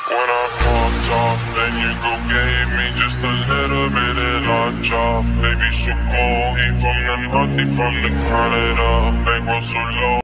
When I popped off, then you go gave me just a little bit of a job. Baby, so cold, he from the north, he from the Canada. Bankroll so low.